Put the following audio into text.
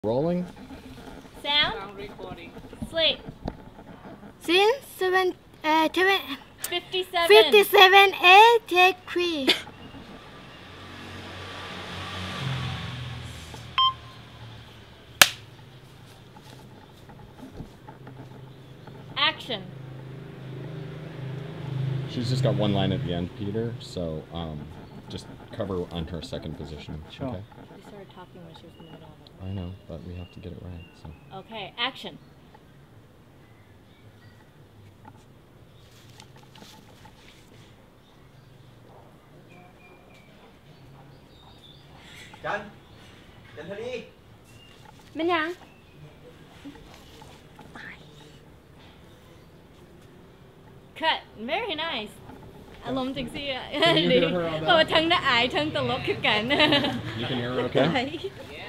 Rolling. Sound. Sound recording. Sleep. Since 57. 57 8 take 3. Action. She's just got one line at the end, Peter. So just cover on her second position. Sure. Okay. She started talking when she was in the middle of it. I know, but we have to get it right. So. Okay, action. Chanthaly เป็นยัง Cut. Very nice. อารมณ์จังสิอ่ะ Can you hear her on that? เพราะว่าทั้งน่าอายทั้งตลกคือกัน You can hear her okay?